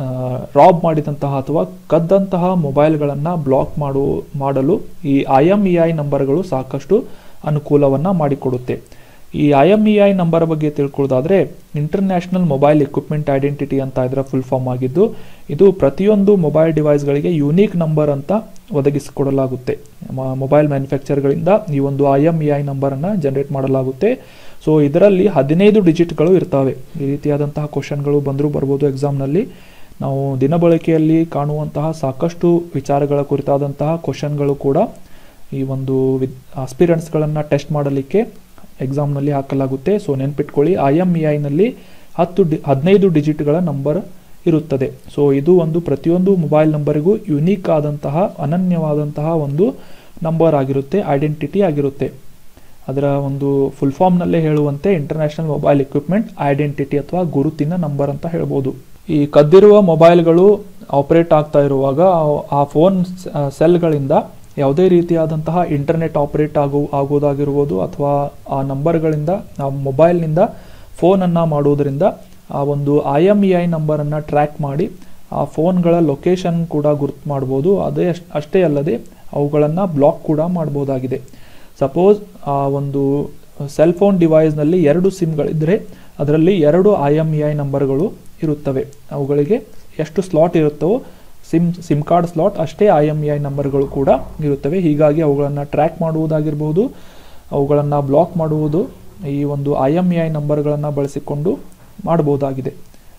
ರಾಬ್ ಮಾಡಿದಂತಹ ಅಥವಾ ಕದ್ದಂತಹ ಮೊಬೈಲ್ಗಳನ್ನು ಬ್ಲಾಕ್ ಮಾಡು ಮಾಡಲು ಈ ಐ ಎಮ್ ಇ ಐ ನಂಬರ್ಗಳು ಸಾಕಷ್ಟು ಅನುಕೂಲವನ್ನು ಮಾಡಿಕೊಡುತ್ತೆ. ಈ I M E I number ಬಗ್ಗೆ ತಿಳ್ಕೊಳ್ಳೋದಾದರೆ ಇಂಟರ್ನ್ಯಾಷನಲ್ ಮೊಬೈಲ್ ಎಕ್ವಿಪ್ಮೆಂಟ್ ಐಡೆಂಟಿಟಿ ಅಂತ ಇದರ ಫುಲ್ ಫಾರ್ಮ್ ಆಗಿದ್ದು, ಇದು ಪ್ರತಿಯೊಂದು ಮೊಬೈಲ್ ಡಿವೈಸ್ಗಳಿಗೆ ಯೂನಿಕ್ ನಂಬರ್ ಅಂತ ಒದಗಿಸಿಕೊಡಲಾಗುತ್ತೆ. ಮೊಬೈಲ್ ಮ್ಯಾನುಫ್ಯಾಕ್ಚರ್ಗಳಿಂದ ಈ ಒಂದು ಐ ಎಮ್ ಇ ಐ ನಂಬರನ್ನು ಜನರೇಟ್ ಮಾಡಲಾಗುತ್ತೆ. ಸೊ ಇದರಲ್ಲಿ ಹದಿನೈದು ಡಿಜಿಟ್ಗಳು ಇರ್ತವೆ. ಈ ರೀತಿಯಾದಂತಹ ಕ್ವಶನ್ಗಳು ಬಂದರೂ ಬರ್ಬೋದು ಎಕ್ಸಾಮ್ನಲ್ಲಿ. ನಾವು ದಿನಬಳಕೆಯಲ್ಲಿ ಕಾಣುವಂತಹ ಸಾಕಷ್ಟು ವಿಚಾರಗಳ ಕುರಿತಾದಂತಹ ಕ್ವಶನ್ಗಳು ಕೂಡ ಈ ಒಂದು ವಿದ್ ಆಸ್ಪಿರೆಂಟ್ಸ್ಗಳನ್ನು ಟೆಸ್ಟ್ ಮಾಡಲಿಕ್ಕೆ ಎಕ್ಸಾಮ್ನಲ್ಲಿ ಹಾಕಲಾಗುತ್ತೆ. ಸೊ ನೆನ್ಪಿಟ್ಕೊಳ್ಳಿ, ಐ ಎಮ್ ಇ ಐನಲ್ಲಿ ಹತ್ತು ಡಿ ಹದಿನೈದು ಡಿಜಿಟ್ಗಳ ನಂಬರ್ ಇರುತ್ತದೆ. ಸೊ ಇದು ಒಂದು ಪ್ರತಿಯೊಂದು ಮೊಬೈಲ್ ನಂಬರಿಗೂ ಯುನೀಕ್ ಆದಂತಹ ಅನನ್ಯವಾದಂತಹ ಒಂದು ನಂಬರ್ ಆಗಿರುತ್ತೆ, ಐಡೆಂಟಿಟಿ ಆಗಿರುತ್ತೆ. ಅದರ ಒಂದು ಫುಲ್ ಫಾರ್ಮ್ನಲ್ಲೇ ಹೇಳುವಂತೆ ಇಂಟರ್ನ್ಯಾಷನಲ್ ಮೊಬೈಲ್ ಎಕ್ವಿಪ್ಮೆಂಟ್ ಐಡೆಂಟಿಟಿ ಅಥವಾ ಗುರುತಿನ ನಂಬರ್ ಅಂತ ಹೇಳ್ಬೋದು. ಈ ಕದ್ದಿರುವ ಮೊಬೈಲ್ಗಳು ಆಪರೇಟ್ ಆಗ್ತಾ ಇರುವಾಗ ಆ ಫೋನ್ ಸೆಲ್ಗಳಿಂದ ಯಾವುದೇ ರೀತಿಯಾದಂತಹ ಇಂಟರ್ನೆಟ್ ಆಪರೇಟ್ ಆಗೋ ಆಗೋದಾಗಿರ್ಬೋದು ಅಥವಾ ಆ ನಂಬರ್ಗಳಿಂದ ಆ ಮೊಬೈಲ್ನಿಂದ ಫೋನನ್ನು ಮಾಡುವುದರಿಂದ ಆ ಒಂದು ಐ ಎಮ್ ಇ ಐ ನಂಬರನ್ನು ಟ್ರ್ಯಾಕ್ ಮಾಡಿ ಆ ಫೋನ್ಗಳ ಲೊಕೇಶನ್ ಕೂಡ ಗುರುತು ಮಾಡ್ಬೋದು. ಅದೇ ಅಷ್ಟೇ ಅಲ್ಲದೆ ಅವುಗಳನ್ನು ಬ್ಲಾಕ್ ಕೂಡ ಮಾಡ್ಬೋದಾಗಿದೆ. ಸಪೋಸ್ ಆ ಒಂದು ಸೆಲ್ ಫೋನ್ ಡಿವೈಸ್ನಲ್ಲಿ ಎರಡು ಸಿಮ್ಗಳಿದ್ದರೆ ಅದರಲ್ಲಿ ಎರಡು ಐ ಎಮ್ ಇ ಐ ನಂಬರ್ಗಳು ಇರುತ್ತವೆ. ಅವುಗಳಿಗೆ ಎಷ್ಟು ಸ್ಲಾಟ್ ಇರುತ್ತವೋ ಸಿಮ್ ಸಿಮ್ ಕಾರ್ಡ್ ಸ್ಲಾಟ್ ಅಷ್ಟೇ ಐ ಎಮ್ ಇ ಐ ನಂಬರ್ಗಳು ಕೂಡ ಇರುತ್ತವೆ. ಹೀಗಾಗಿ ಅವುಗಳನ್ನು ಟ್ರ್ಯಾಕ್ ಮಾಡುವುದಾಗಿರ್ಬೋದು, ಅವುಗಳನ್ನು ಬ್ಲಾಕ್ ಮಾಡುವುದು ಈ ಒಂದು ಐ ಎಮ್ ಇ ಐ ನಂಬರ್ಗಳನ್ನು ಬಳಸಿಕೊಂಡು ಮಾಡಬಹುದಾಗಿದೆ.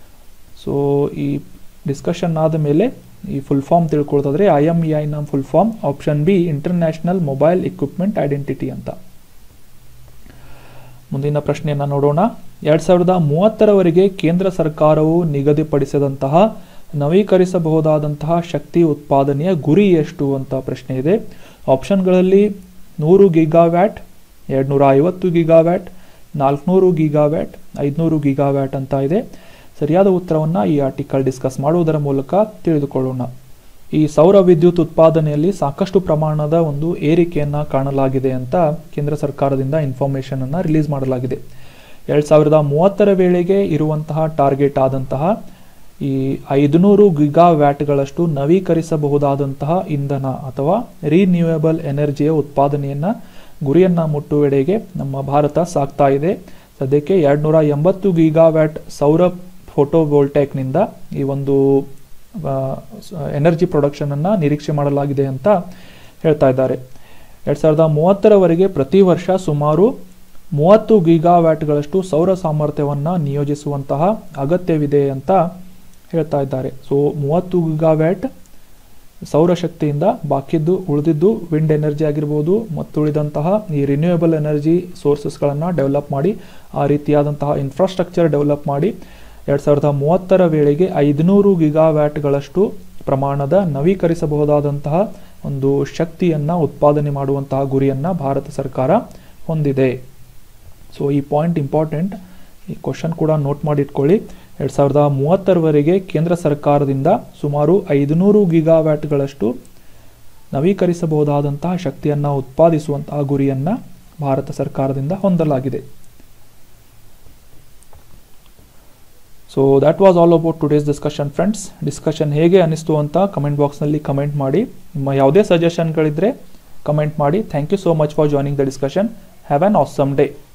ಸೊ ಈ ಡಿಸ್ಕಷನ್ ಆದ ಮೇಲೆ ಈ ಫುಲ್ ಫಾರ್ಮ್ ತಿಳ್ಕೊಳ್ಳೋದಾದ್ರೆ ಐ ಎಮ್ ಇ ಐ ನ full form option B international mobile equipment identity ಅಂತ. ಮುಂದಿನ ಪ್ರಶ್ನೆಯನ್ನು ನೋಡೋಣ. ಎರಡ್ ಸಾವಿರದ ಮೂವತ್ತರವರೆಗೆ ಕೇಂದ್ರ ಸರ್ಕಾರವು ನಿಗದಿಪಡಿಸಿದಂತಹ ನವೀಕರಿಸಬಹುದಾದಂತಹ ಶಕ್ತಿ ಉತ್ಪಾದನೆಯ ಗುರಿ ಎಷ್ಟು ಅಂತ ಪ್ರಶ್ನೆ ಇದೆ. ಆಪ್ಷನ್ಗಳಲ್ಲಿ ನೂರು ಗಿಗಾವ್ಯಾಟ್, ಎರಡ್ನೂರ ಐವತ್ತು ಗಿಗಾವ್ಯಾಟ್, ನಾಲ್ಕುನೂರು ಗಿಗಾವ್ಯಾಟ್, ಐದುನೂರು ಗಿಗಾವ್ಯಾಟ್ ಅಂತ ಇದೆ. ಸರಿಯಾದ ಉತ್ತರವನ್ನು ಈ ಆರ್ಟಿಕಲ್ ಡಿಸ್ಕಸ್ ಮಾಡುವುದರ ಮೂಲಕ ತಿಳಿದುಕೊಳ್ಳೋಣ. ಈ ಸೌರ ವಿದ್ಯುತ್ ಉತ್ಪಾದನೆಯಲ್ಲಿ ಸಾಕಷ್ಟು ಪ್ರಮಾಣದ ಒಂದು ಏರಿಕೆಯನ್ನು ಕಾಣಲಾಗಿದೆ ಅಂತ ಕೇಂದ್ರ ಸರ್ಕಾರದಿಂದ ಇನ್ಫಾರ್ಮೇಷನ್ ಅನ್ನು ರಿಲೀಸ್ ಮಾಡಲಾಗಿದೆ. ಎರಡ್ ಸಾವಿರದ ಮೂವತ್ತರ ವೇಳೆಗೆ ಇರುವಂತಹ ಟಾರ್ಗೆಟ್ ಆದಂತಹ ಈ ಐದುನೂರು ಗಿಗಾವ್ಯಾಟ್ಗಳಷ್ಟು ನವೀಕರಿಸಬಹುದಾದಂತಹ ಇಂಧನ ಅಥವಾ ರಿನ್ಯೂಯಬಲ್ ಎನರ್ಜಿಯ ಉತ್ಪಾದನೆಯನ್ನ ಗುರಿಯನ್ನ ಮುಟ್ಟುವೆಡೆಗೆ ನಮ್ಮ ಭಾರತ ಸಾಗ್ತಾ ಇದೆ. ಸದ್ಯಕ್ಕೆ ಎರಡ್ನೂರ ಎಂಬತ್ತು ಗಿಗಾವ್ಯಾಟ್ ಸೌರ ಫೋಟೋವೋಲ್ಟೇಕ್ನಿಂದ ಈ ಒಂದು ಎನರ್ಜಿ ಪ್ರೊಡಕ್ಷನ್ ಅನ್ನ ನಿರೀಕ್ಷೆ ಮಾಡಲಾಗಿದೆ ಅಂತ ಹೇಳ್ತಾ ಇದ್ದಾರೆ. ಎರಡ್ ಸಾವಿರದ ಮೂವತ್ತರವರೆಗೆ ಪ್ರತಿ ವರ್ಷ ಸುಮಾರು ಮೂವತ್ತು ಗಿಗಾವ್ಯಾಟ್ಗಳಷ್ಟು ಸೌರ ಸಾಮರ್ಥ್ಯವನ್ನು ನಿಯೋಜಿಸುವಂತಹ ಅಗತ್ಯವಿದೆ ಅಂತ ಹೇಳ್ತಾ ಇದ್ದಾರೆ. ಸೊ ಮೂವತ್ತು ಗಿಗಾವ್ಯಾಟ್ ಸೌರಶಕ್ತಿಯಿಂದ ಬಾಕಿದ್ದು ಉಳಿದಿದ್ದು ವಿಂಡ್ ಎನರ್ಜಿ ಆಗಿರ್ಬೋದು ಮತ್ತು ಉಳಿದಂತಹ ಈ ರಿನ್ಯೂಯಬಲ್ ಎನರ್ಜಿ ಸೋರ್ಸಸ್ಗಳನ್ನು ಡೆವಲಪ್ ಮಾಡಿ ಆ ರೀತಿಯಾದಂತಹ ಇನ್ಫ್ರಾಸ್ಟ್ರಕ್ಚರ್ ಡೆವಲಪ್ ಮಾಡಿ ಎರಡ್ ಸಾವಿರದ ಮೂವತ್ತರ ವೇಳೆಗೆ ಐದುನೂರು ಗಿಗಾವ್ಯಾಟ್ಗಳಷ್ಟು ಪ್ರಮಾಣದ ನವೀಕರಿಸಬಹುದಾದಂತಹ ಒಂದು ಶಕ್ತಿಯನ್ನು ಉತ್ಪಾದನೆ ಮಾಡುವಂತಹ ಗುರಿಯನ್ನು ಭಾರತ ಸರ್ಕಾರ ಹೊಂದಿದೆ. ಸೊ ಈ ಪಾಯಿಂಟ್ ಇಂಪಾರ್ಟೆಂಟ್, ಈ ಕ್ವಶನ್ ಕೂಡ ನೋಟ್ ಮಾಡಿ ಇಟ್ಕೊಳ್ಳಿ. ಎರಡ್ ಸಾವಿರದ ಮೂವತ್ತರವರೆಗೆ ಕೇಂದ್ರ ಸರ್ಕಾರದಿಂದ ಸುಮಾರು ಐದುನೂರು ಗಿಗಾವ್ಯಾಟ್ಗಳಷ್ಟು ನವೀಕರಿಸಬಹುದಾದಂತಹ ಶಕ್ತಿಯನ್ನು ಉತ್ಪಾದಿಸುವಂತಹ ಗುರಿಯನ್ನು ಭಾರತ ಸರ್ಕಾರದಿಂದ ಹೊಂದಲಾಗಿದೆ. So that was all about today's discussion friends. Discussion ಹೇಗೆ ಅನಿಸ್ತು ಅಂತ ಕಮೆಂಟ್ ಬಾಕ್ಸ್ನಲ್ಲಿ ಕಮೆಂಟ್ ಮಾಡಿ. ನಿಮ್ಮ ಯಾವುದೇ ಸಜೆಷನ್ಗಳಿದ್ರೆ ಕಮೆಂಟ್ ಮಾಡಿ. Thank you so much for joining the discussion. Have an awesome day.